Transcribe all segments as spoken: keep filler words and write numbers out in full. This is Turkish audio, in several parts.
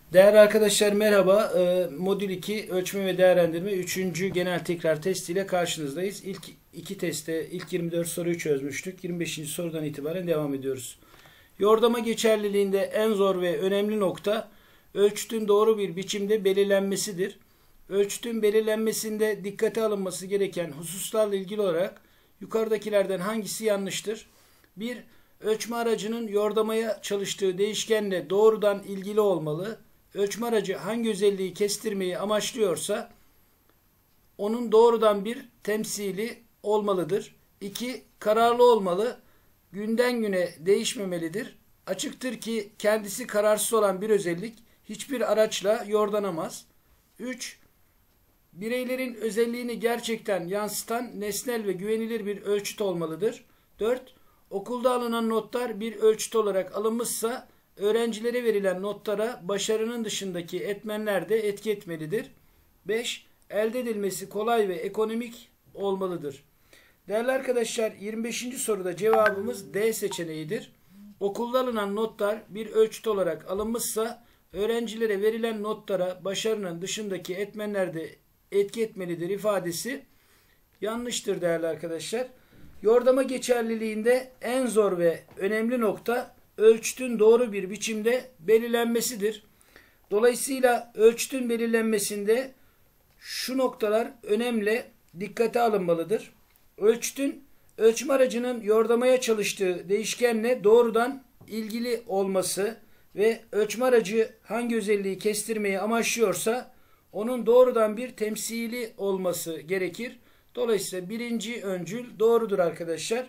Değerli arkadaşlar merhaba. Ee, Modül iki ölçme ve değerlendirme üçüncü genel tekrar test ile karşınızdayız. İlk iki testte ilk yirmi dört soruyu çözmüştük. yirmi beşinci sorudan itibaren devam ediyoruz. Yordama geçerliliğinde en zor ve önemli nokta ölçütün doğru bir biçimde belirlenmesidir. Ölçütün belirlenmesinde dikkate alınması gereken hususlarla ilgili olarak yukarıdakilerden hangisi yanlıştır? bir. Ölçme aracının yordamaya çalıştığı değişkenle doğrudan ilgili olmalı. Ölçme aracı hangi özelliği kestirmeyi amaçlıyorsa onun doğrudan bir temsili olmalıdır. iki. Kararlı olmalı. Günden güne değişmemelidir. Açıktır ki kendisi kararsız olan bir özellik hiçbir araçla yordanamaz. üç. Bireylerin özelliğini gerçekten yansıtan nesnel ve güvenilir bir ölçüt olmalıdır. dört. Okulda alınan notlar bir ölçüt olarak alınmışsa öğrencilere verilen notlara başarının dışındaki etmenler de etki etmelidir. beş. Elde edilmesi kolay ve ekonomik olmalıdır. Değerli arkadaşlar, yirmi beşinci soruda cevabımız D seçeneğidir. Okulda alınan notlar bir ölçüt olarak alınmışsa öğrencilere verilen notlara başarının dışındaki etmenler de etki etmelidir ifadesi yanlıştır değerli arkadaşlar. Yordama geçerliliğinde en zor ve önemli nokta ölçütün doğru bir biçimde belirlenmesidir. Dolayısıyla ölçütün belirlenmesinde şu noktalar önemli, dikkate alınmalıdır. Ölçütün ölçme aracının yordamaya çalıştığı değişkenle doğrudan ilgili olması ve ölçme aracı hangi özelliği kestirmeyi amaçlıyorsa onun doğrudan bir temsili olması gerekir. Dolayısıyla birinci öncül doğrudur arkadaşlar.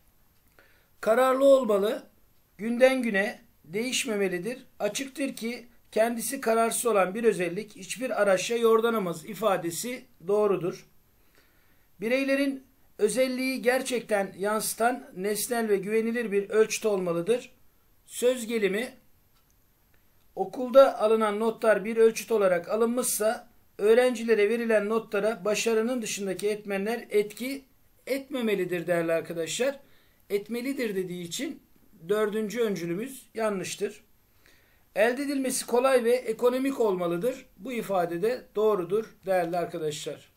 Kararlı olmalı, günden güne değişmemelidir. Açıktır ki kendisi kararsız olan bir özellik hiçbir araçla yordanamaz ifadesi doğrudur. Bireylerin özelliği gerçekten yansıtan nesnel ve güvenilir bir ölçüt olmalıdır. Söz gelimi okulda alınan notlar bir ölçüt olarak alınmışsa öğrencilere verilen notlara başarının dışındaki etmenler etki etmemelidir değerli arkadaşlar. Etmelidir dediği için dördüncü öncülümüz yanlıştır. Elde edilmesi kolay ve ekonomik olmalıdır. Bu ifade de doğrudur değerli arkadaşlar.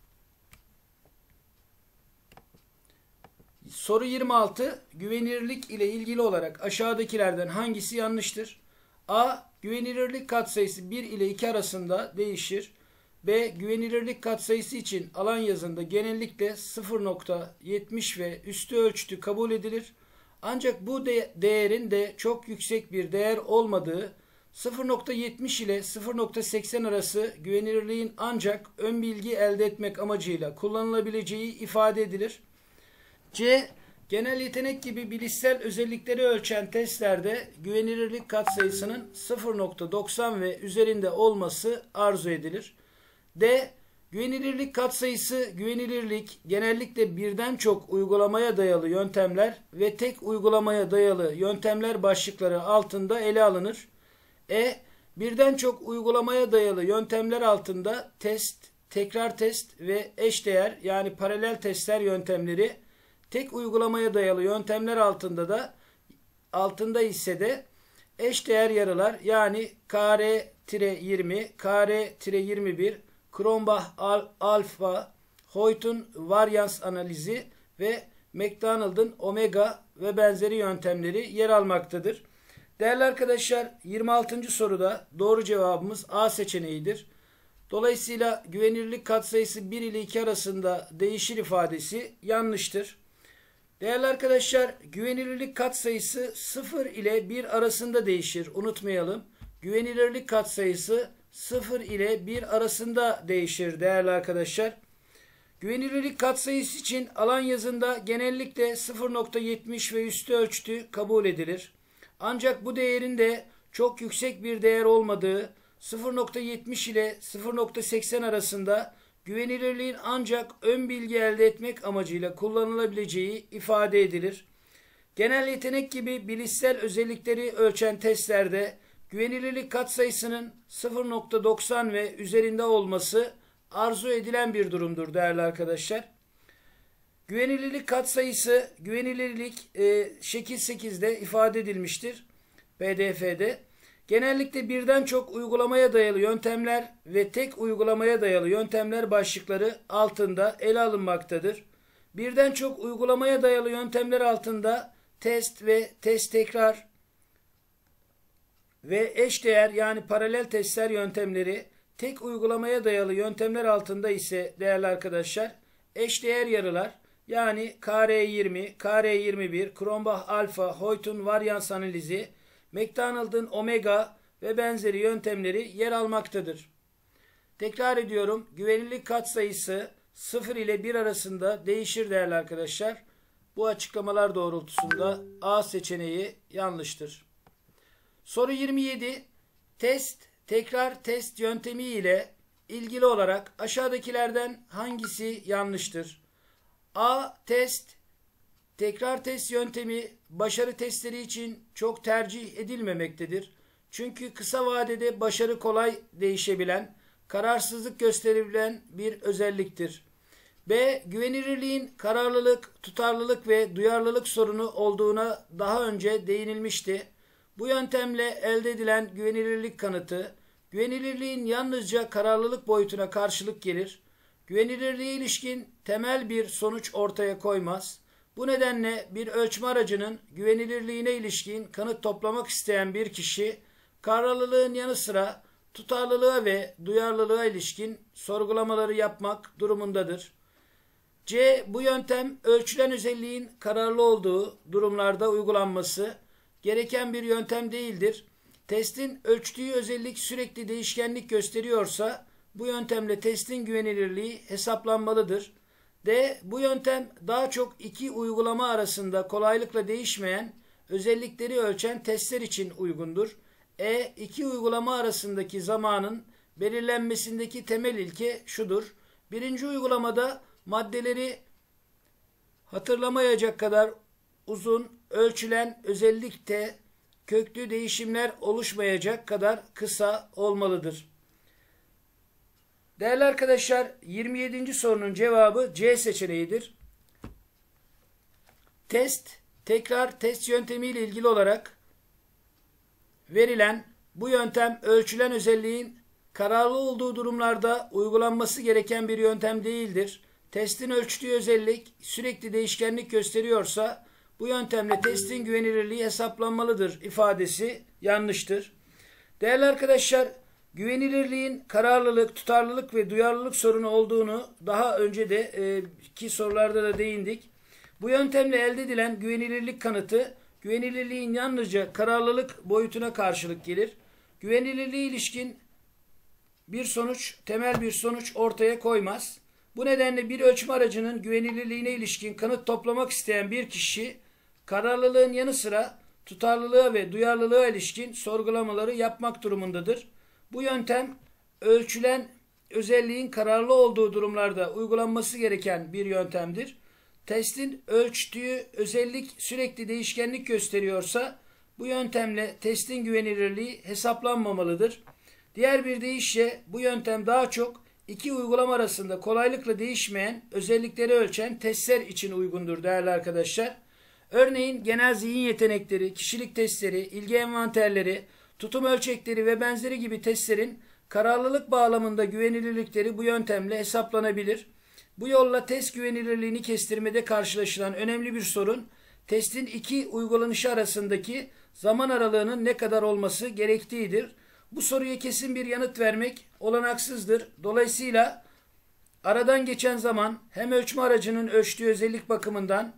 Soru yirmi altı. Güvenilirlik ile ilgili olarak aşağıdakilerden hangisi yanlıştır? A. Güvenilirlik katsayısı bir ile iki arasında değişir. B. Güvenilirlik katsayısı için alan yazında genellikle sıfır nokta yetmiş ve üstü ölçütü kabul edilir. Ancak bu de değerin de çok yüksek bir değer olmadığı, sıfır nokta yetmiş ile sıfır nokta seksen arası güvenilirliğin ancak ön bilgi elde etmek amacıyla kullanılabileceği ifade edilir. C. Genel yetenek gibi bilişsel özellikleri ölçen testlerde güvenilirlik katsayısının sıfır nokta doksan ve üzerinde olması arzu edilir. D. Güvenilirlik katsayısı güvenilirlik genellikle birden çok uygulamaya dayalı yöntemler ve tek uygulamaya dayalı yöntemler başlıkları altında ele alınır. E. Birden çok uygulamaya dayalı yöntemler altında test, tekrar test ve eşdeğer yani paralel testler yöntemleri, tek uygulamaya dayalı yöntemler altında da altında ise de eşdeğer yarılar yani K R yirmi, K R yirmi bir, Cronbach alfa, Hoyt'un varyans analizi ve McDonald'ın omega ve benzeri yöntemleri yer almaktadır. Değerli arkadaşlar, yirmi altıncı soruda doğru cevabımız A seçeneğidir. Dolayısıyla güvenilirlik katsayısı bir ile iki arasında değişir ifadesi yanlıştır. Değerli arkadaşlar, güvenilirlik katsayısı sıfır ile bir arasında değişir. Unutmayalım. Güvenilirlik katsayısı sıfır ile bir arasında değişir değerli arkadaşlar. Güvenilirlik katsayısı için alan yazında genellikle sıfır nokta yetmiş ve üstü ölçütü kabul edilir. Ancak bu değerin de çok yüksek bir değer olmadığı, sıfır nokta yetmiş ile sıfır nokta seksen arasında güvenilirliğin ancak ön bilgi elde etmek amacıyla kullanılabileceği ifade edilir. Genel yetenek gibi bilişsel özellikleri ölçen testlerde güvenilirlik katsayısının sıfır nokta doksan ve üzerinde olması arzu edilen bir durumdur değerli arkadaşlar. Güvenilirlik katsayısı güvenilirlik e, şekil sekizde ifade edilmiştir. P D F'de. Genellikle birden çok uygulamaya dayalı yöntemler ve tek uygulamaya dayalı yöntemler başlıkları altında ele alınmaktadır. Birden çok uygulamaya dayalı yöntemler altında test ve test tekrar ve eşdeğer yani paralel testler yöntemleri, tek uygulamaya dayalı yöntemler altında ise değerli arkadaşlar eşdeğer yarılar yani K R yirmi, K R yirmi bir, Cronbach alfa, Hoyt'un varyans analizi, McDonald'ın omega ve benzeri yöntemleri yer almaktadır. Tekrar ediyorum, güvenilirlik katsayısı sıfır ile bir arasında değişir değerli arkadaşlar. Bu açıklamalar doğrultusunda A seçeneği yanlıştır. Soru yirmi yedi. Test, tekrar test yöntemi ile ilgili olarak aşağıdakilerden hangisi yanlıştır? A. Test, tekrar test yöntemi başarı testleri için çok tercih edilmemektedir. Çünkü kısa vadede başarı kolay değişebilen, kararsızlık gösterebilen bir özelliktir. B. Güvenilirliğin kararlılık, tutarlılık ve duyarlılık sorunu olduğuna daha önce değinilmişti. Bu yöntemle elde edilen güvenilirlik kanıtı, güvenilirliğin yalnızca kararlılık boyutuna karşılık gelir. Güvenilirliğe ilişkin temel bir sonuç ortaya koymaz. Bu nedenle bir ölçme aracının güvenilirliğine ilişkin kanıt toplamak isteyen bir kişi, kararlılığın yanı sıra tutarlılığa ve duyarlılığa ilişkin sorgulamaları yapmak durumundadır. C. Bu yöntem ölçülen özelliğin kararlı olduğu durumlarda uygulanması gereken bir yöntem değildir. Testin ölçtüğü özellik sürekli değişkenlik gösteriyorsa bu yöntemle testin güvenilirliği hesaplanmalıdır. D. Bu yöntem daha çok iki uygulama arasında kolaylıkla değişmeyen özellikleri ölçen testler için uygundur. E. İki uygulama arasındaki zamanın belirlenmesindeki temel ilke şudur. Birinci uygulamada maddeleri hatırlamayacak kadar uzun, ölçülen özellikte köklü değişimler oluşmayacak kadar kısa olmalıdır. Değerli arkadaşlar, yirmi yedinci sorunun cevabı C seçeneğidir. Test, tekrar test yöntemiyle ilgili olarak verilen bu yöntem ölçülen özelliğin kararlı olduğu durumlarda uygulanması gereken bir yöntem değildir. Testin ölçtüğü özellik sürekli değişkenlik gösteriyorsa bu yöntemle testin güvenilirliği hesaplanmalıdır ifadesi yanlıştır. Değerli arkadaşlar, güvenilirliğin kararlılık, tutarlılık ve duyarlılık sorunu olduğunu daha önce de e, ki sorularda da değindik. Bu yöntemle elde edilen güvenilirlik kanıtı, güvenilirliğin yalnızca kararlılık boyutuna karşılık gelir. Güvenilirliğe ilişkin bir sonuç, temel bir sonuç ortaya koymaz. Bu nedenle bir ölçme aracının güvenilirliğine ilişkin kanıt toplamak isteyen bir kişi, kararlılığın yanı sıra tutarlılığa ve duyarlılığa ilişkin sorgulamaları yapmak durumundadır. Bu yöntem ölçülen özelliğin kararlı olduğu durumlarda uygulanması gereken bir yöntemdir. Testin ölçtüğü özellik sürekli değişkenlik gösteriyorsa bu yöntemle testin güvenilirliği hesaplanmamalıdır. Diğer bir deyişle bu yöntem daha çok iki uygulama arasında kolaylıkla değişmeyen özellikleri ölçen testler için uygundur değerli arkadaşlar. Örneğin genel zihin yetenekleri, kişilik testleri, ilgi envanterleri, tutum ölçekleri ve benzeri gibi testlerin kararlılık bağlamında güvenilirlikleri bu yöntemle hesaplanabilir. Bu yolla test güvenilirliğini kestirmede karşılaşılan önemli bir sorun, testin iki uygulanışı arasındaki zaman aralığının ne kadar olması gerektiğidir. Bu soruya kesin bir yanıt vermek olanaksızdır. Dolayısıyla aradan geçen zaman hem ölçme aracının ölçtüğü özellik bakımından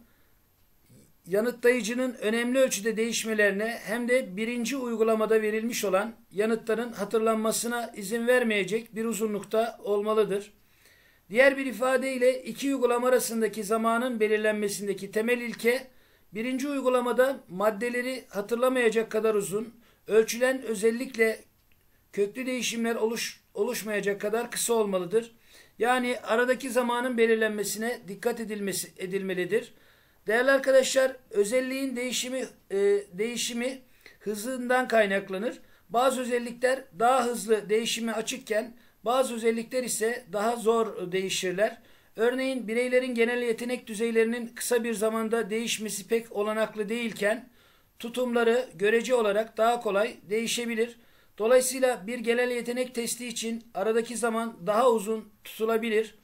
yanıtlayıcının önemli ölçüde değişmelerine hem de birinci uygulamada verilmiş olan yanıtların hatırlanmasına izin vermeyecek bir uzunlukta olmalıdır. Diğer bir ifadeyle iki uygulama arasındaki zamanın belirlenmesindeki temel ilke, birinci uygulamada maddeleri hatırlamayacak kadar uzun, ölçülen özellikle köklü değişimler oluş, oluşmayacak kadar kısa olmalıdır. Yani aradaki zamanın belirlenmesine dikkat edilmesi edilmelidir. Değerli arkadaşlar, özelliğin değişimi e, değişimi hızından kaynaklanır. Bazı özellikler daha hızlı değişime açıkken bazı özellikler ise daha zor değişirler. Örneğin bireylerin genel yetenek düzeylerinin kısa bir zamanda değişmesi pek olanaklı değilken tutumları görece olarak daha kolay değişebilir. Dolayısıyla bir genel yetenek testi için aradaki zaman daha uzun tutulabilir.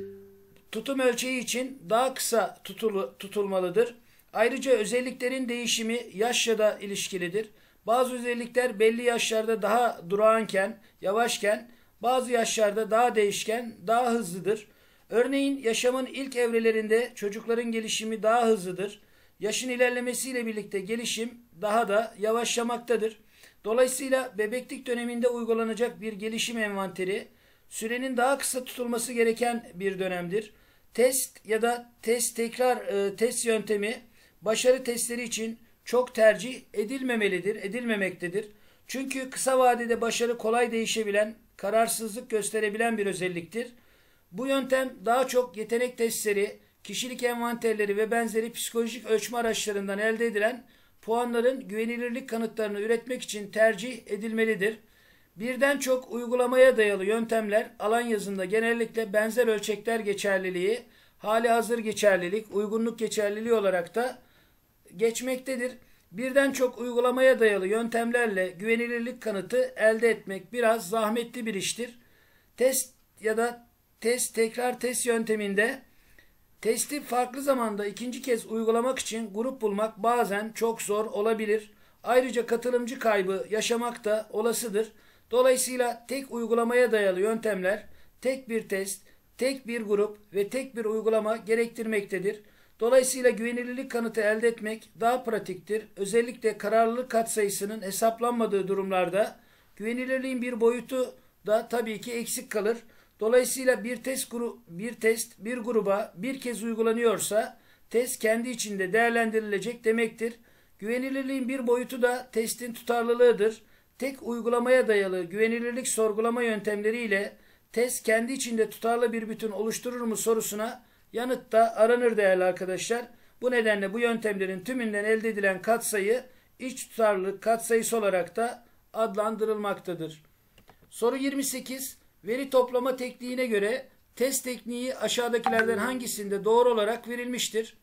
Tutum ölçeği için daha kısa tutul tutulmalıdır. Ayrıca özelliklerin değişimi yaşla da ilişkilidir. Bazı özellikler belli yaşlarda daha durağanken, yavaşken, bazı yaşlarda daha değişken, daha hızlıdır. Örneğin yaşamın ilk evrelerinde çocukların gelişimi daha hızlıdır. Yaşın ilerlemesiyle birlikte gelişim daha da yavaşlamaktadır. Dolayısıyla bebeklik döneminde uygulanacak bir gelişim envanteri, sürenin daha kısa tutulması gereken bir dönemdir. Test ya da test tekrar e, test yöntemi başarı testleri için çok tercih edilmemelidir, edilmemektedir. Çünkü kısa vadede başarı kolay değişebilen, kararsızlık gösterebilen bir özelliktir. Bu yöntem daha çok yetenek testleri, kişilik envanterleri ve benzeri psikolojik ölçme araçlarından elde edilen puanların güvenilirlik kanıtlarını üretmek için tercih edilmelidir. Birden çok uygulamaya dayalı yöntemler alan yazında genellikle benzer ölçekler geçerliliği, hali hazır geçerlilik, uygunluk geçerliliği olarak da geçmektedir. Birden çok uygulamaya dayalı yöntemlerle güvenilirlik kanıtı elde etmek biraz zahmetli bir iştir. Test ya da test tekrar test yönteminde testi farklı zamanda ikinci kez uygulamak için grup bulmak bazen çok zor olabilir. Ayrıca katılımcı kaybı yaşamak da olasıdır. Dolayısıyla tek uygulamaya dayalı yöntemler tek bir test, tek bir grup ve tek bir uygulama gerektirmektedir. Dolayısıyla güvenilirlik kanıtı elde etmek daha pratiktir. Özellikle kararlılık katsayısının hesaplanmadığı durumlarda güvenilirliğin bir boyutu da tabii ki eksik kalır. Dolayısıyla bir test, gru bir test bir gruba bir kez uygulanıyorsa test kendi içinde değerlendirilecek demektir. Güvenilirliğin bir boyutu da testin tutarlılığıdır. Tek uygulamaya dayalı güvenilirlik sorgulama yöntemleriyle test kendi içinde tutarlı bir bütün oluşturur mu sorusuna yanıt da aranır değerli arkadaşlar. Bu nedenle bu yöntemlerin tümünden elde edilen katsayı iç tutarlılık katsayısı olarak da adlandırılmaktadır. Soru yirmi sekiz. Veri toplama tekniğine göre test tekniği aşağıdakilerden hangisinde doğru olarak verilmiştir?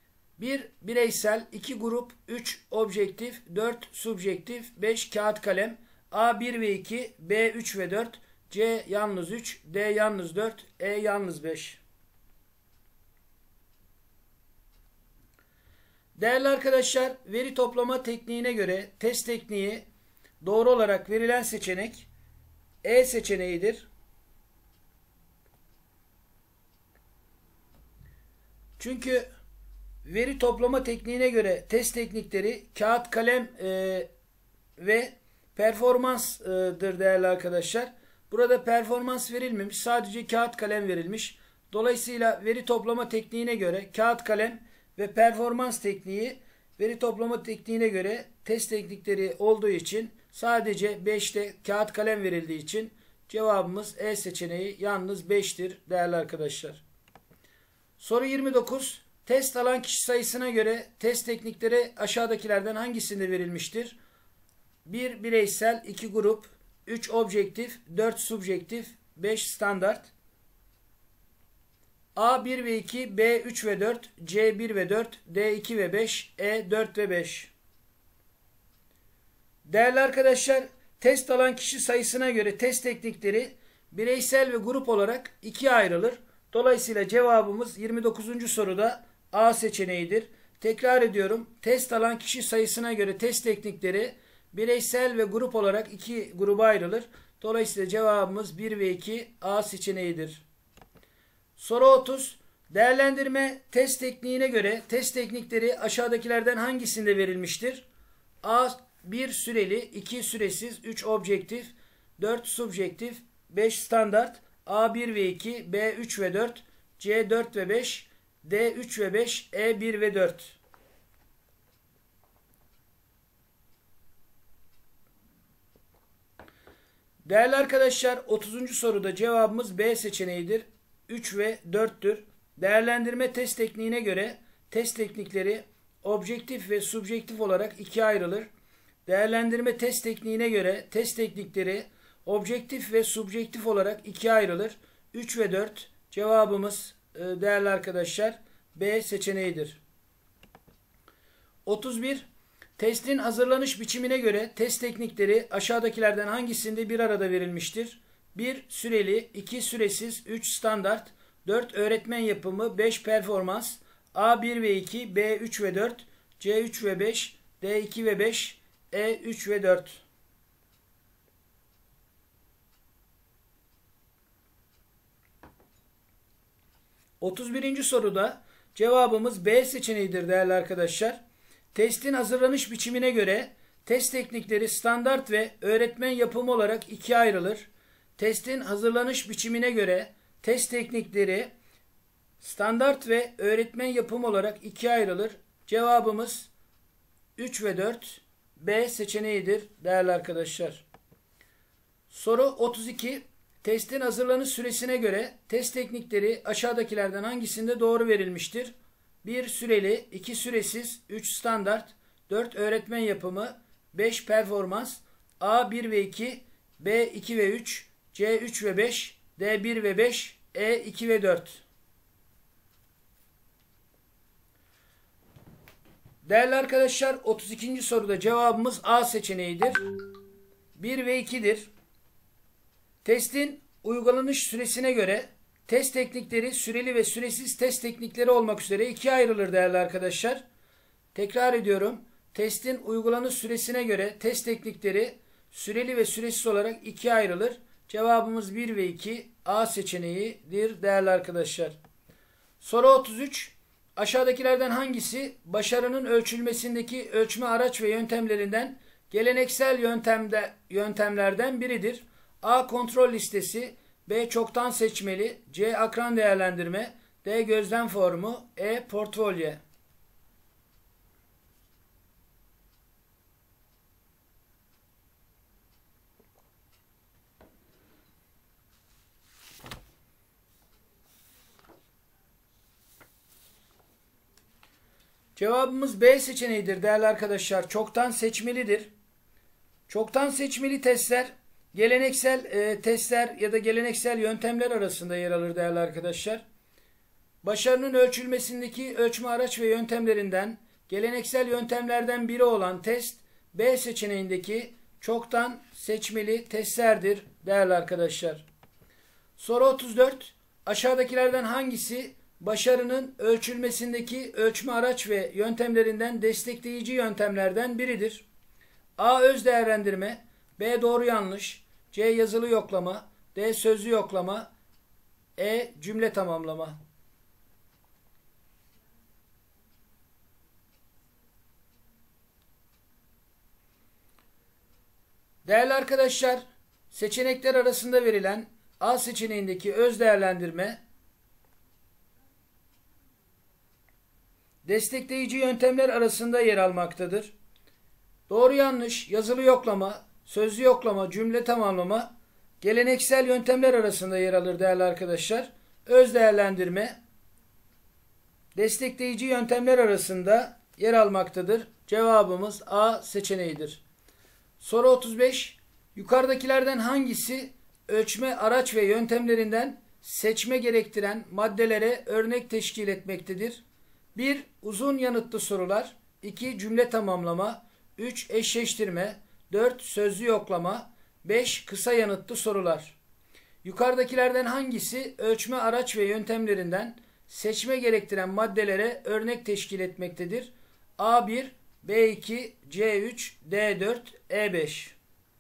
bir bireysel, iki grup, üç objektif, dört subjektif, beş kağıt kalem, A bir ve iki, B üç ve dört, C yalnız üç, D yalnız dört, E yalnız beş. Değerli arkadaşlar, veri toplama tekniğine göre test tekniği doğru olarak verilen seçenek E seçeneğidir. Çünkü veri toplama tekniğine göre test teknikleri kağıt kalem e, ve performansdır değerli arkadaşlar. Burada performans verilmemiş, sadece kağıt kalem verilmiş. Dolayısıyla veri toplama tekniğine göre kağıt kalem ve performans tekniği veri toplama tekniğine göre test teknikleri olduğu için sadece beşte kağıt kalem verildiği için cevabımız E seçeneği yalnız beştir değerli arkadaşlar. Soru yirmi dokuz. Test alan kişi sayısına göre test teknikleri aşağıdakilerden hangisinde verilmiştir? bir bireysel, iki grup, üç objektif, dört subjektif, beş standart. A bir ve iki, B üç ve dört, C bir ve dört, D iki ve beş, E dört ve beş. Değerli arkadaşlar, test alan kişi sayısına göre test teknikleri bireysel ve grup olarak ikiye ayrılır. Dolayısıyla cevabımız yirmi dokuzuncu soruda A seçeneğidir. Tekrar ediyorum. Test alan kişi sayısına göre test teknikleri bireysel ve grup olarak iki gruba ayrılır. Dolayısıyla cevabımız bir ve iki A seçeneğidir. Soru otuz. Değerlendirme test tekniğine göre test teknikleri aşağıdakilerden hangisinde verilmiştir? A bir süreli, iki süresiz, üç objektif, dört subjektif, beş standart, A bir ve iki, B üç ve dört, C dört ve beş, D üç ve beş, E bir ve dört. Değerli arkadaşlar, otuzuncu soruda cevabımız B seçeneğidir. üç ve dörttür. Değerlendirme test tekniğine göre test teknikleri objektif ve subjektif olarak ikiye ayrılır. Değerlendirme test tekniğine göre test teknikleri objektif ve subjektif olarak ikiye ayrılır. üç ve dört cevabımız değerli arkadaşlar B seçeneğidir. otuz bir. Testin hazırlanış biçimine göre test teknikleri aşağıdakilerden hangisinde bir arada verilmiştir? bir Süreli, iki Süresiz, üç Standart, dört Öğretmen yapımı, beş Performans, A bir ve iki, B üç ve dört, C üç ve beş, D iki ve beş, E üç ve dört. otuz birinci soruda cevabımız B seçeneğidir değerli arkadaşlar. Testin hazırlanış biçimine göre test teknikleri standart ve öğretmen yapımı olarak ikiye ayrılır. Testin hazırlanış biçimine göre test teknikleri standart ve öğretmen yapımı olarak ikiye ayrılır. Cevabımız üç ve dört B seçeneğidir değerli arkadaşlar. Soru otuz iki. Testin hazırlanış süresine göre test teknikleri aşağıdakilerden hangisinde doğru verilmiştir? bir Süreli, iki Süresiz, üç Standart, dört Öğretmen yapımı, beş Performans, A bir ve iki, B iki ve üç, C üç ve beş, D bir ve beş, E iki ve dört. Değerli arkadaşlar, otuz ikinci soruda cevabımız A seçeneğidir. bir ve iki'dir. Testin uygulanış süresine göre test teknikleri süreli ve süresiz test teknikleri olmak üzere ikiye ayrılır değerli arkadaşlar. Tekrar ediyorum. Testin uygulanış süresine göre test teknikleri süreli ve süresiz olarak ikiye ayrılır. Cevabımız bir ve iki A seçeneğidir değerli arkadaşlar. Soru otuz üç. Aşağıdakilerden hangisi başarının ölçülmesindeki ölçme araç ve yöntemlerinden geleneksel yöntemde, yöntemlerden biridir? A. Kontrol listesi, B. Çoktan seçmeli, C. Akran değerlendirme, D. Gözlem formu, E. Portfolyo. Cevabımız B seçeneğidir değerli arkadaşlar. Çoktan seçmelidir. Çoktan seçmeli testler geleneksel e, testler ya da geleneksel yöntemler arasında yer alır değerli arkadaşlar. Başarının ölçülmesindeki ölçme araç ve yöntemlerinden geleneksel yöntemlerden biri olan test B seçeneğindeki çoktan seçmeli testlerdir değerli arkadaşlar. Soru otuz dört. Aşağıdakilerden hangisi başarının ölçülmesindeki ölçme araç ve yöntemlerinden destekleyici yöntemlerden biridir? A. Öz değerlendirme, B. Doğru yanlış, C. Yazılı yoklama, D. Sözlü yoklama, E. Cümle tamamlama. Değerli arkadaşlar, seçenekler arasında verilen A seçeneğindeki öz değerlendirme destekleyici yöntemler arasında yer almaktadır. Doğru yanlış, yazılı yoklama, sözlü yoklama, cümle tamamlama geleneksel yöntemler arasında yer alır değerli arkadaşlar. Öz değerlendirme destekleyici yöntemler arasında yer almaktadır. Cevabımız A seçeneğidir. Soru otuz beş. Yukarıdakilerden hangisi ölçme araç ve yöntemlerinden seçme gerektiren maddelere örnek teşkil etmektedir? bir Uzun yanıtlı sorular, iki Cümle tamamlama, üç Eşleştirme, dört Sözlü yoklama, beş Kısa yanıtlı sorular. Yukarıdakilerden hangisi ölçme araç ve yöntemlerinden seçme gerektiren maddelere örnek teşkil etmektedir? A bir, B iki, C üç, D dört, E beş.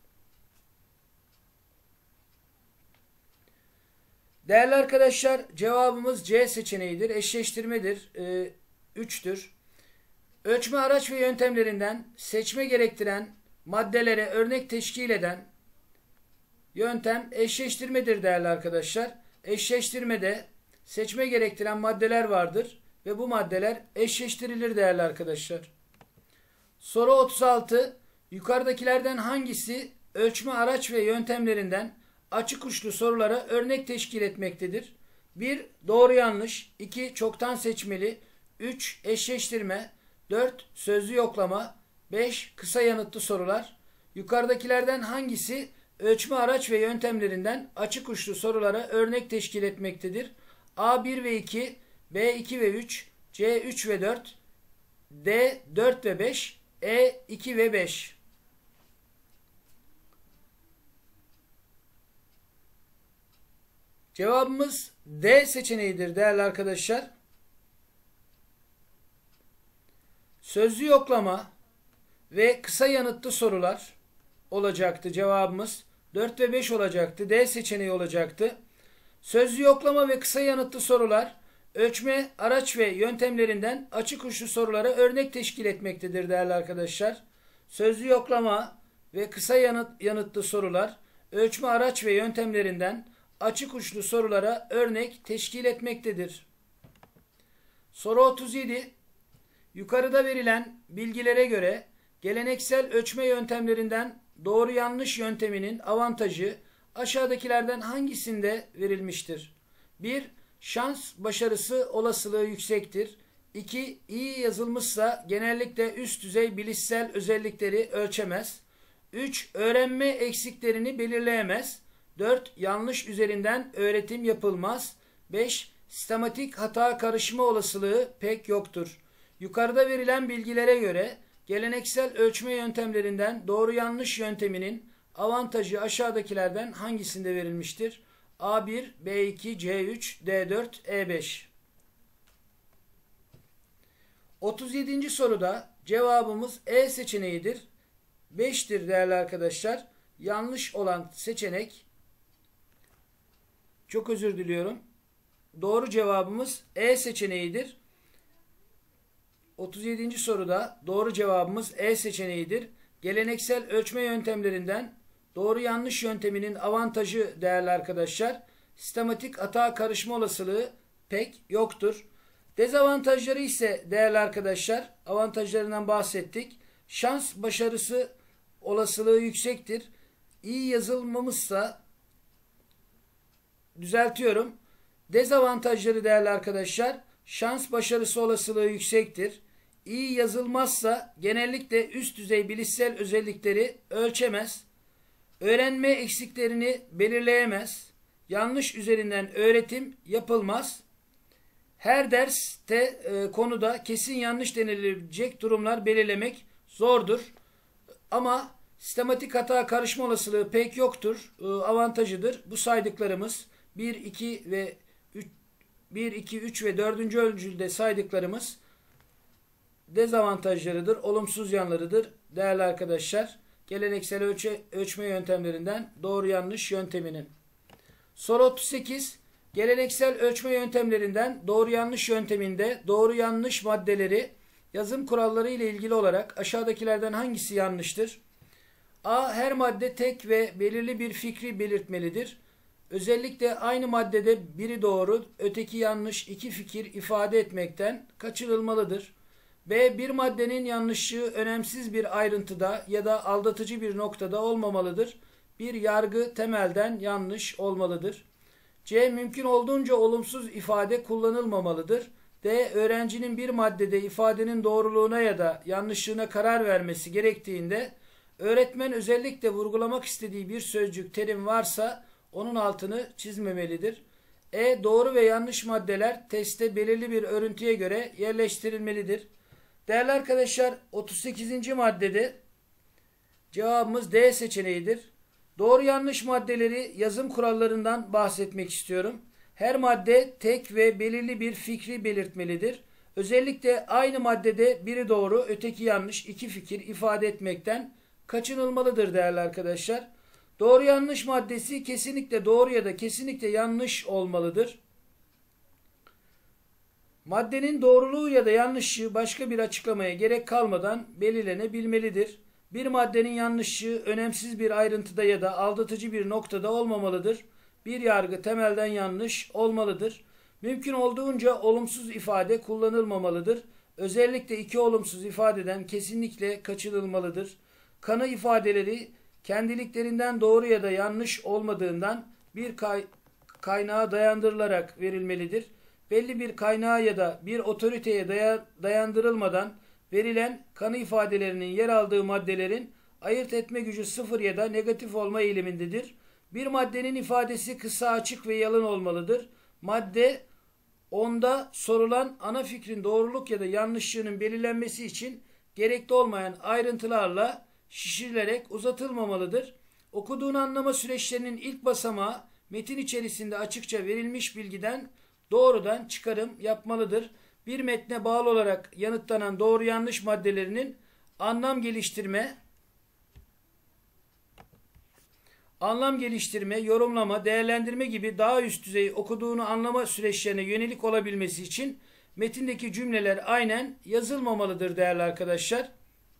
Değerli arkadaşlar, cevabımız C seçeneğidir. Eşleştirmedir. E, üçtür. Ölçme araç ve yöntemlerinden seçme gerektiren maddelere örnek teşkil eden yöntem eşleştirmedir değerli arkadaşlar. Eşleştirmede seçme gerektiren maddeler vardır ve bu maddeler eşleştirilir değerli arkadaşlar. Soru otuz altı. Yukarıdakilerden hangisi ölçme araç ve yöntemlerinden açık uçlu sorulara örnek teşkil etmektedir? bir Doğru yanlış, iki Çoktan seçmeli, üç Eşleştirme, dört Sözlü yoklama, beş Kısa yanıtlı sorular. Yukarıdakilerden hangisi ölçme araç ve yöntemlerinden açık uçlu sorulara örnek teşkil etmektedir? A bir ve iki, B iki ve üç, C üç ve dört, D dört ve beş, E iki ve beş. Cevabımız D seçeneğidir değerli arkadaşlar. Sözlü yoklama ve kısa yanıtlı sorular olacaktı cevabımız. dört ve beş olacaktı. D seçeneği olacaktı. Sözlü yoklama ve kısa yanıtlı sorular ölçme, araç ve yöntemlerinden açık uçlu sorulara örnek teşkil etmektedir değerli arkadaşlar. Sözlü yoklama ve kısa yanıt, yanıtlı sorular ölçme, araç ve yöntemlerinden açık uçlu sorulara örnek teşkil etmektedir. Soru otuz yedi. Yukarıda verilen bilgilere göre geleneksel ölçme yöntemlerinden doğru yanlış yönteminin avantajı aşağıdakilerden hangisinde verilmiştir? bir. Şans başarısı olasılığı yüksektir. iki. İyi yazılmışsa genellikle üst düzey bilişsel özellikleri ölçemez. üç. Öğrenme eksiklerini belirleyemez. dört. Yanlış üzerinden öğretim yapılmaz. beş. Sistematik hata karışma olasılığı pek yoktur. Yukarıda verilen bilgilere göre geleneksel ölçme yöntemlerinden doğru yanlış yönteminin avantajı aşağıdakilerden hangisinde verilmiştir? A bir, B iki, C üç, D dört, E beş. otuz yedinci soruda cevabımız E seçeneğidir. beştir değerli arkadaşlar. Yanlış olan seçenek, çok özür diliyorum. Doğru cevabımız E seçeneğidir. otuz yedinci soruda doğru cevabımız E seçeneğidir. Geleneksel ölçme yöntemlerinden doğru yanlış yönteminin avantajı değerli arkadaşlar, sistematik hata karışma olasılığı pek yoktur. Dezavantajları ise değerli arkadaşlar, avantajlarından bahsettik. Şans başarısı olasılığı yüksektir. İyi yazılmamışsa, düzeltiyorum. Dezavantajları değerli arkadaşlar, şans başarısı olasılığı yüksektir. İyi yazılmazsa genellikle üst düzey bilişsel özellikleri ölçemez. Öğrenme eksiklerini belirleyemez. Yanlış üzerinden öğretim yapılmaz. Her derste e, konuda kesin yanlış denilebilecek durumlar belirlemek zordur. Ama sistematik hata karışma olasılığı pek yoktur. E, avantajıdır. Bu saydıklarımız bir, iki ve üç, bir, iki, üç ve dördüncü öncülde saydıklarımız dezavantajlarıdır, olumsuz yanlarıdır değerli arkadaşlar. Geleneksel ölçe, ölçme yöntemlerinden doğru yanlış yönteminin. Soru otuz sekiz. Geleneksel ölçme yöntemlerinden doğru yanlış yönteminde doğru yanlış maddeleri yazım kuralları ile ilgili olarak aşağıdakilerden hangisi yanlıştır? A. Her madde tek ve belirli bir fikri belirtmelidir. Özellikle aynı maddede biri doğru, öteki yanlış iki fikir ifade etmekten kaçınılmalıdır. B. Bir maddenin yanlışlığı önemsiz bir ayrıntıda ya da aldatıcı bir noktada olmamalıdır. Bir yargı temelden yanlış olmalıdır. C. Mümkün olduğunca olumsuz ifade kullanılmamalıdır. D. Öğrencinin bir maddede ifadenin doğruluğuna ya da yanlışlığına karar vermesi gerektiğinde öğretmen özellikle vurgulamak istediği bir sözcük, terim varsa onun altını çizmemelidir. E. Doğru ve yanlış maddeler testte belirli bir örüntüye göre yerleştirilmelidir. Değerli arkadaşlar, otuz sekizinci maddede cevabımız D seçeneğidir. Doğru yanlış maddeleri yazım kurallarından bahsetmek istiyorum. Her madde tek ve belirli bir fikri belirtmelidir. Özellikle aynı maddede biri doğru, öteki yanlış iki fikir ifade etmekten kaçınılmalıdır değerli arkadaşlar. Doğru yanlış maddesi kesinlikle doğru ya da kesinlikle yanlış olmalıdır. Maddenin doğruluğu ya da yanlışlığı başka bir açıklamaya gerek kalmadan belirlenebilmelidir. Bir maddenin yanlışlığı önemsiz bir ayrıntıda ya da aldatıcı bir noktada olmamalıdır. Bir yargı temelden yanlış olmalıdır. Mümkün olduğunca olumsuz ifade kullanılmamalıdır. Özellikle iki olumsuz ifadeden kesinlikle kaçınılmalıdır. Kanı ifadeleri kendiliklerinden doğru ya da yanlış olmadığından bir kay kaynağa dayandırılarak verilmelidir. Belli bir kaynağa ya da bir otoriteye daya dayandırılmadan verilen kanı ifadelerinin yer aldığı maddelerin ayırt etme gücü sıfır ya da negatif olma eğilimindedir. Bir maddenin ifadesi kısa, açık ve yalın olmalıdır. Madde onda sorulan ana fikrin doğruluk ya da yanlışlığının belirlenmesi için gerekli olmayan ayrıntılarla şişirilerek uzatılmamalıdır. Okuduğunu anlama süreçlerinin ilk basamağı metin içerisinde açıkça verilmiş bilgiden doğrudan çıkarım yapmalıdır. Bir metne bağlı olarak yanıtlanan doğru yanlış maddelerinin anlam geliştirme, anlam geliştirme, yorumlama, değerlendirme gibi daha üst düzey okuduğunu anlama süreçlerine yönelik olabilmesi için metindeki cümleler aynen yazılmamalıdır değerli arkadaşlar.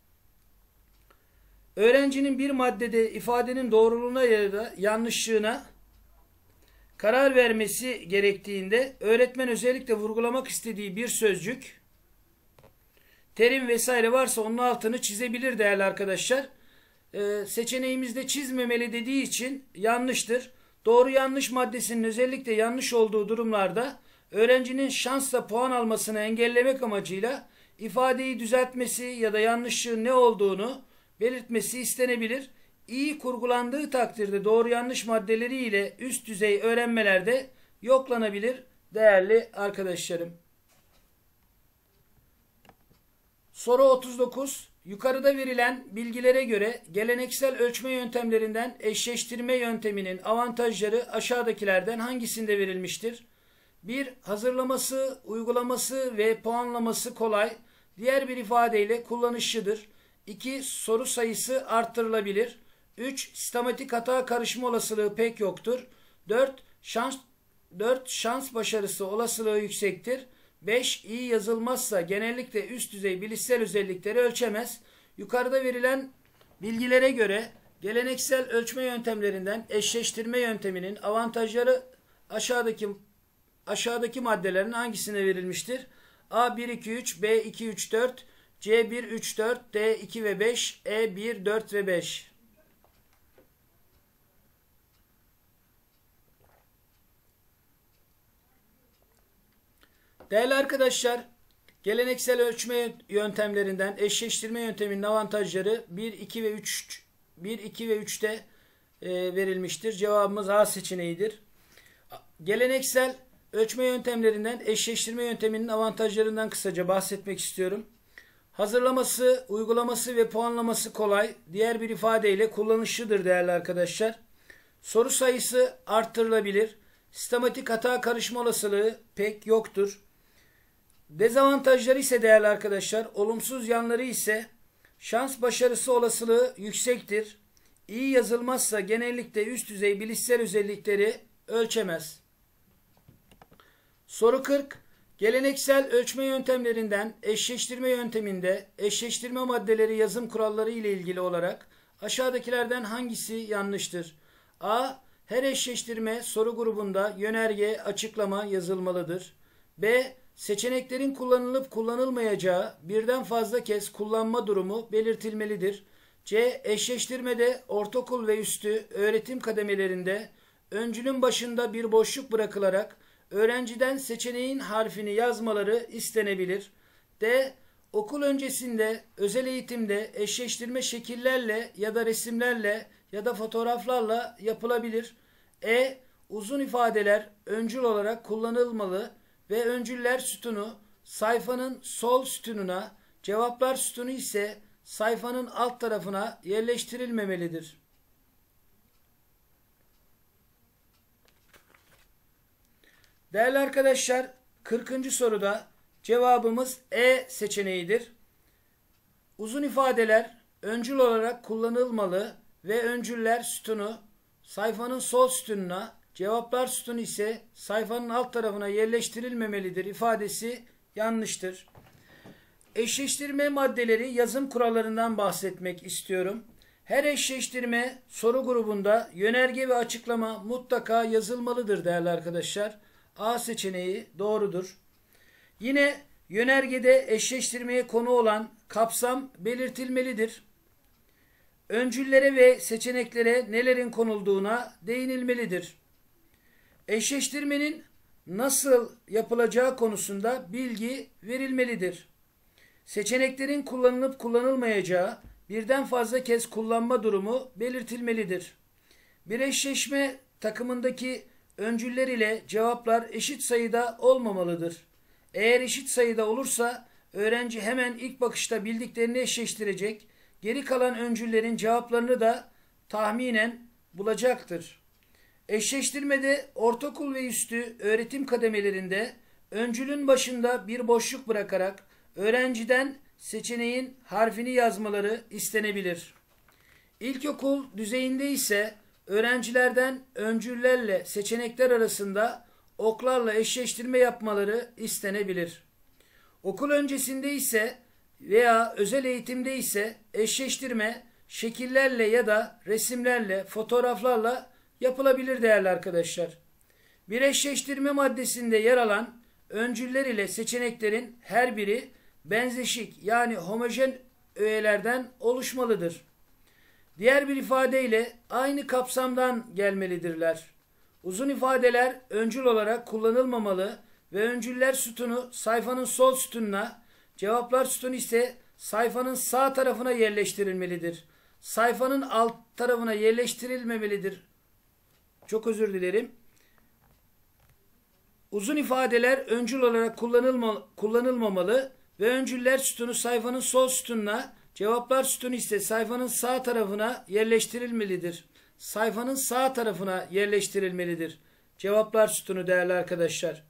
Öğrencinin bir maddede ifadenin doğruluğuna ya da yanlışlığına karar vermesi gerektiğinde öğretmen özellikle vurgulamak istediği bir sözcük, terim vesaire varsa onun altını çizebilir değerli arkadaşlar. Ee, seçeneğimizde çizmemeli dediği için yanlıştır. Doğru yanlış maddesinin özellikle yanlış olduğu durumlarda öğrencinin şansla puan almasını engellemek amacıyla ifadeyi düzeltmesi ya da yanlışlığın ne olduğunu belirtmesi istenebilir. İyi kurgulandığı takdirde doğru yanlış maddeleri ile üst düzey öğrenmelerde yoklanabilir değerli arkadaşlarım. Soru otuz dokuz. Yukarıda verilen bilgilere göre geleneksel ölçme yöntemlerinden eşleştirme yönteminin avantajları aşağıdakilerden hangisinde verilmiştir? bir. Hazırlaması, uygulaması ve puanlaması kolay. Diğer bir ifadeyle kullanışlıdır. iki. Soru sayısı arttırılabilir. üç. Sistematik hata karışma olasılığı pek yoktur. dört. Şans dört. Şans başarısı olasılığı yüksektir. beş. İyi yazılmazsa genellikle üst düzey bilişsel özellikleri ölçemez. Yukarıda verilen bilgilere göre geleneksel ölçme yöntemlerinden eşleştirme yönteminin avantajları aşağıdaki aşağıdaki maddelerin hangisine verilmiştir? A bir iki üç, B iki üç dört, C bir üç dört, D iki ve beş, E bir dört ve beş. Değerli arkadaşlar, geleneksel ölçme yöntemlerinden eşleştirme yönteminin avantajları bir, iki ve üç bir, iki ve üçte e, verilmiştir. Cevabımız A seçeneğidir. Geleneksel ölçme yöntemlerinden eşleştirme yönteminin avantajlarından kısaca bahsetmek istiyorum. Hazırlaması, uygulaması ve puanlaması kolay. Diğer bir ifadeyle kullanışlıdır değerli arkadaşlar. Soru sayısı arttırılabilir. Sistematik hata karışma olasılığı pek yoktur. Dezavantajları ise değerli arkadaşlar, olumsuz yanları ise şans başarısı olasılığı yüksektir. İyi yazılmazsa genellikle üst düzey bilişsel özellikleri ölçemez. Soru kırk. Geleneksel ölçme yöntemlerinden eşleştirme yönteminde eşleştirme maddeleri yazım kuralları ile ilgili olarak aşağıdakilerden hangisi yanlıştır? A. Her eşleştirme soru grubunda yönerge, açıklama yazılmalıdır. B. Seçeneklerin kullanılıp kullanılmayacağı birden fazla kez kullanma durumu belirtilmelidir. C. Eşleştirmede ortaokul ve üstü öğretim kademelerinde öncülün başında bir boşluk bırakılarak öğrenciden seçeneğin harfini yazmaları istenebilir. D. Okul öncesinde özel eğitimde eşleştirme şekillerle ya da resimlerle ya da fotoğraflarla yapılabilir. E. Uzun ifadeler öncül olarak kullanılmalı ve öncüller sütunu sayfanın sol sütununa, cevaplar sütunu ise sayfanın alt tarafına yerleştirilmemelidir. Değerli arkadaşlar, kırkıncı soruda cevabımız E seçeneğidir. Uzun ifadeler öncül olarak kullanılmalı ve öncüller sütunu sayfanın sol sütununa, cevaplar sütunu ise sayfanın alt tarafına yerleştirilmemelidir ifadesi yanlıştır. Eşleştirme maddeleri yazım kurallarından bahsetmek istiyorum. Her eşleştirme soru grubunda yönerge ve açıklama mutlaka yazılmalıdır değerli arkadaşlar. A seçeneği doğrudur. Yine yönergede eşleştirmeye konu olan kapsam belirtilmelidir. Öncüllere ve seçeneklere nelerin konulduğuna değinilmelidir. Eşleştirmenin nasıl yapılacağı konusunda bilgi verilmelidir. Seçeneklerin kullanılıp kullanılmayacağı birden fazla kez kullanma durumu belirtilmelidir. Bir eşleşme takımındaki öncüller ile cevaplar eşit sayıda olmamalıdır. Eğer eşit sayıda olursa öğrenci hemen ilk bakışta bildiklerini eşleştirecek, geri kalan öncüllerin cevaplarını da tahminen bulacaktır. Eşleştirmede ortaokul ve üstü öğretim kademelerinde öncülün başında bir boşluk bırakarak öğrenciden seçeneğin harfini yazmaları istenebilir. İlkokul düzeyinde ise öğrencilerden öncüllerle seçenekler arasında oklarla eşleştirme yapmaları istenebilir. Okul öncesinde ise veya özel eğitimde ise eşleştirme şekillerle ya da resimlerle, fotoğraflarla yapılabilir değerli arkadaşlar. Bir eşleştirme maddesinde yer alan öncüller ile seçeneklerin her biri benzeşik yani homojen öğelerden oluşmalıdır. Diğer bir ifadeyle aynı kapsamdan gelmelidirler. Uzun ifadeler öncül olarak kullanılmamalı ve öncüller sütunu sayfanın sol sütununa, cevaplar sütunu ise sayfanın sağ tarafına yerleştirilmelidir. Sayfanın alt tarafına yerleştirilmemelidir. Çok özür dilerim. Uzun ifadeler öncül olarak kullanılma, kullanılmamalı ve öncüller sütunu sayfanın sol sütununa, cevaplar sütunu ise sayfanın sağ tarafına yerleştirilmelidir. Sayfanın sağ tarafına yerleştirilmelidir. Cevaplar sütunu değerli arkadaşlar.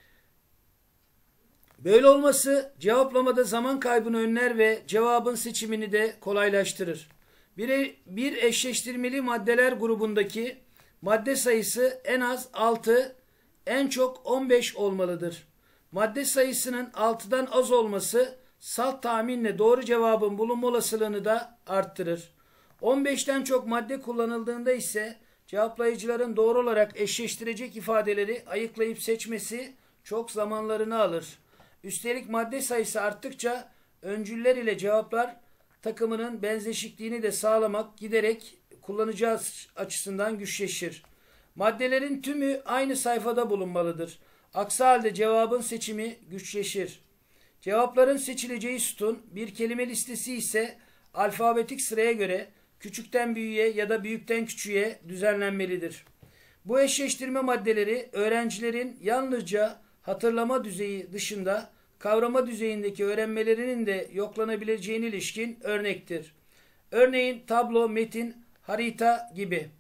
Böyle olması cevaplamada zaman kaybını önler ve cevabın seçimini de kolaylaştırır. Bir, bir eşleştirmeli maddeler grubundaki madde sayısı en az altı, en çok on beş olmalıdır. Madde sayısının altıdan az olması salt tahminle doğru cevabın bulunma olasılığını da arttırır. on beşten çok madde kullanıldığında ise cevaplayıcıların doğru olarak eşleştirecek ifadeleri ayıklayıp seçmesi çok zamanlarını alır. Üstelik madde sayısı arttıkça öncüller ile cevaplar takımının benzeşikliğini de sağlamak giderek kullanıcı açısından güçleşir. Maddelerin tümü aynı sayfada bulunmalıdır. Aksi halde cevabın seçimi güçleşir. Cevapların seçileceği sütun bir kelime listesi ise alfabetik sıraya göre küçükten büyüğe ya da büyükten küçüğe düzenlenmelidir. Bu eşleştirme maddeleri öğrencilerin yalnızca hatırlama düzeyi dışında kavrama düzeyindeki öğrenmelerinin de yoklanabileceğine ilişkin örnektir. Örneğin tablo, metin, harita gibi.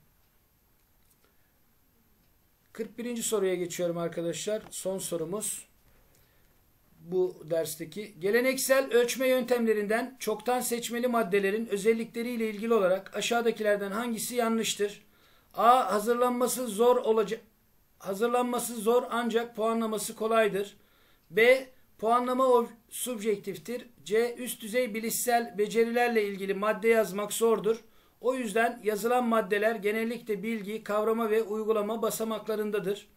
kırk birinci soruya geçiyorum arkadaşlar. Son sorumuz bu dersteki. Geleneksel ölçme yöntemlerinden çoktan seçmeli maddelerin özellikleriyle ilgili olarak aşağıdakilerden hangisi yanlıştır? A. Hazırlanması zor olacak. Hazırlanması zor ancak puanlaması kolaydır. B. Puanlama subjektiftir. C. Üst düzey bilişsel becerilerle ilgili madde yazmak zordur. O yüzden yazılan maddeler genellikle bilgi, kavrama ve uygulama basamaklarındadır.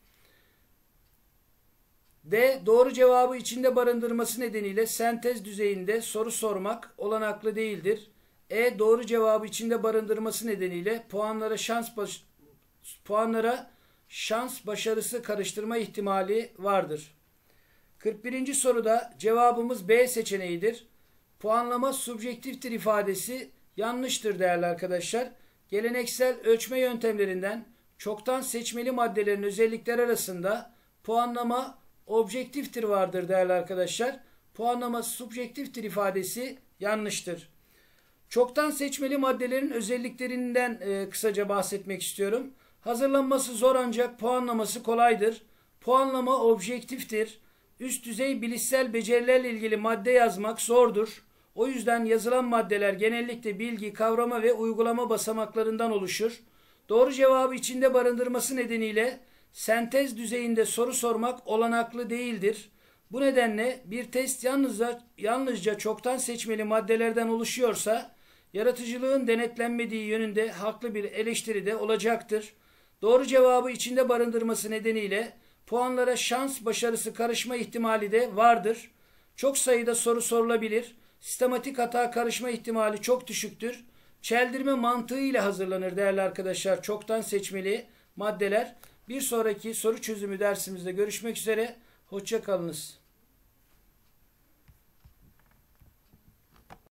D. Doğru cevabı içinde barındırması nedeniyle sentez düzeyinde soru sormak olanaklı değildir. E. Doğru cevabı içinde barındırması nedeniyle puanlara şans baş puanlara şans başarısı karıştırma ihtimali vardır. kırk birinci soruda cevabımız B seçeneğidir. Puanlama subjektiftir ifadesi yanlıştır değerli arkadaşlar. Geleneksel ölçme yöntemlerinden çoktan seçmeli maddelerin özellikleri arasında puanlama objektiftir vardır değerli arkadaşlar. Puanlama subjektiftir ifadesi yanlıştır. Çoktan seçmeli maddelerin özelliklerinden e, kısaca bahsetmek istiyorum. Hazırlanması zor ancak puanlaması kolaydır. Puanlama objektiftir. Üst düzey bilişsel becerilerle ilgili madde yazmak zordur. O yüzden yazılan maddeler genellikle bilgi, kavrama ve uygulama basamaklarından oluşur. Doğru cevabı içinde barındırması nedeniyle sentez düzeyinde soru sormak olanaklı değildir. Bu nedenle bir test yalnızca, yalnızca çoktan seçmeli maddelerden oluşuyorsa yaratıcılığın denetlenmediği yönünde haklı bir eleştiri de olacaktır. Doğru cevabı içinde barındırması nedeniyle puanlara şans başarısı karışma ihtimali de vardır. Çok sayıda soru sorulabilir. Sistematik hata karışma ihtimali çok düşüktür. Çeldirme mantığı ile hazırlanır değerli arkadaşlar çoktan seçmeli maddeler. Bir sonraki soru çözümü dersimizde görüşmek üzere. Hoşça kalınız.